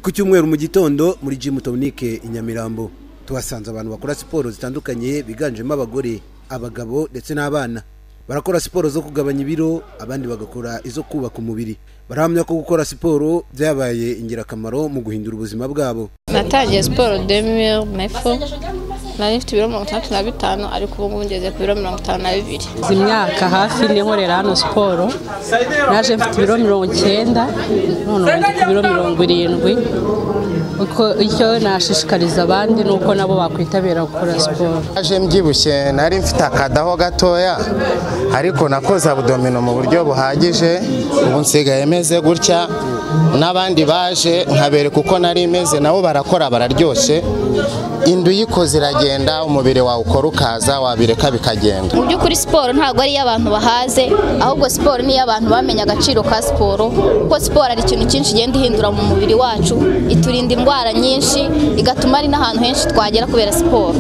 ku cyumweru mu gitondo muri Gym Tonique i Nyamirambo tuhasanze abantu bakora siporo zitandukanye biganjemo abagore, abagabo ndetse n'abana. Barakora siporo zo kugabanya ibiro, abandi bagakora izo kubaka umubiri. Barahamya ko gukora siporo byabaye ingirakamaro mu guhindura ubuzima bwabo. Natangiye siporo 2009 nari mfite ibiro 65 ariko ubu ngeze ku biro 52. Imyaka hafi ni nkorera hano siporo. Naje mfite ibiro 90 none mfite ibiro 70. Uko icyo nashishikariza abandi nuko nabo bakwitabira gukora siporo. Naje mbyibushye nari mfite akadaho gatoya ariko nakoze abdomino mu buryo buhagije, ubu nsigaye meze gutya. N'abandi baje nkabere kuko nari meze nabo barakora bararyoshye. Indu yikoze iragenda, umubiri wawe ukora ukaza wabireka bikagenda. Mu by'ukuri siporo ntabwo ari y'abantu bahaze, ahubwo siporo ni y'abantu bamenya agaciro ka siporo, kuko siporo ari ikintu cyinshi igenda ihindura mu mubiri wacu, iturinda indwara nyinshi, igatuma ari n'ahantu henshi twagera kubera siporo.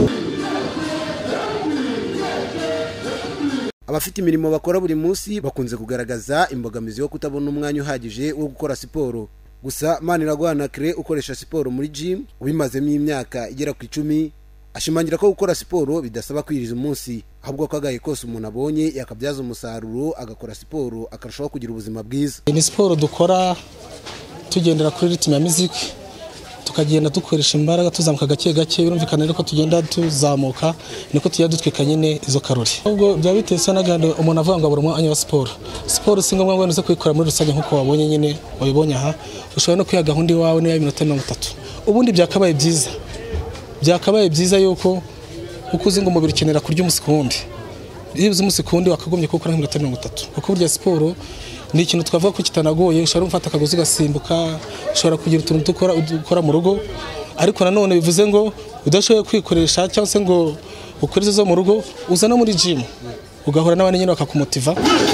Abafite imirimo bakora buri munsi bakunze kugaragaza imbogamizi yo kutabona umwanya uhagije wo gukora siporo. Gusa Maniragwana Claire ukoresha siporo muri gym ubimazemo imyaka igera ku 10 ashimangira ko gukora siporo bidasaba kwiriza umunsi, ahubwo ko agaye kose umuntu abonye yakabyaza umusaruro agakora siporo akarushaho kugira ubuzima bwiza. Ni siporo dukora tugendera kuri ritme ya music, tukagenda dukoresha imbaraga tuzamuka gake gake, birumvikana rero ko tugenda tuzamuka niko tujya dutwika nyine izo karori. Ubwo bya bitese n'aganda umuntu avuga ngo buri mwanya wa siporo. Siporo si ngombwa ngo uze kuyikora muri rusange nkuko wabonye nyine wabibonye aha, ushobora no kwiga gahunda iwawe ni ya minota 30. Ubundi byakabaye byiza. Byakabaye byiza yuko uko uzi ngo umubiri ukenera kurya umusikundi. Iyo uzi umusikundi wakagombye gukora nk'iminota 30. Kuko burya siporo ni ikintu twavuga ko kitanagoye, ushobora gufata akagozi gasimbuka, ushobora kugira utuntu dukora mu rugo, ariko nanone bivuze ngo udashoboye kwikoresha cyangwa se ngo ukore zo mu rugo, uza no muri gym ugahura n'abandi nyine bakakumotiva.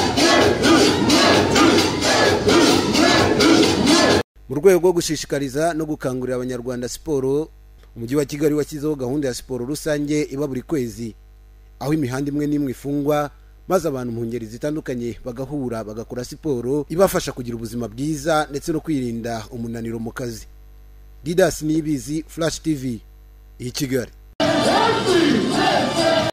Mu rwego rwo gushishikariza no gukangurira abanyarwanda siporo, umujyi wa Kigali washyizeho gahunda ya siporo rusange iba buri kwezi, aho imihanda imwe n'imwe ifungwa maze abantu mu ngeri zitandukanye bagahura bagakora siporo ibafasha kugira ubuzima bwiza ndetse no kwirinda umunaniro mu kazi. Didas Niyibizi, Flash TV, i Kigali.